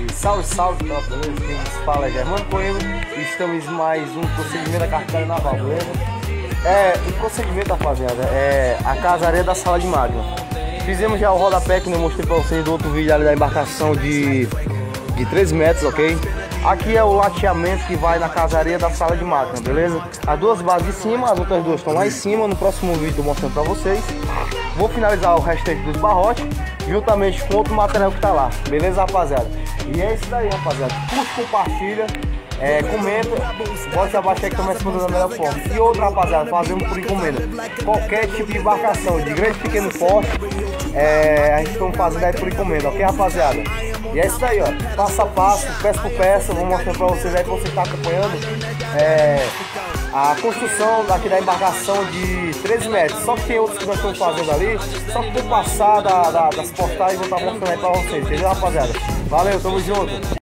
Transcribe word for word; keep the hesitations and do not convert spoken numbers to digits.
Salve, salve, tropa, beleza? Quem nos fala é Germano Coelho e estamos em mais um procedimento da carteira naval, beleza? É, o procedimento, rapaziada, é a casaria da sala de máquina. Fizemos já o rodapé que eu mostrei pra vocês do outro vídeo ali da embarcação de, de três metros, ok? Aqui é o lateamento que vai na casaria da sala de máquina, beleza? As duas bases de cima, as outras duas estão lá em cima. No próximo vídeo eu mostrando pra vocês. Vou finalizar o restante dos barrotes juntamente com outro material que tá lá, beleza, rapaziada? E é isso daí, rapaziada. Curte, compartilha, é, comenta, bote abaixo aí que estamos respondendo da melhor forma. E outra, rapaziada, fazemos por encomenda. Qualquer tipo de embarcação, de grande, pequeno, porte, é, a gente está fazendo aí por encomenda, ok, rapaziada? E é isso daí, ó, passo a passo, peça por peça, vou mostrando pra vocês aí que você está acompanhando é, a construção daqui da embarcação de treze metros. Só que tem outros que nós estamos fazendo ali, só que vou passar da, da, das portais e vou estar mostrando aí pra vocês, entendeu, rapaziada? Valeu, tamo junto!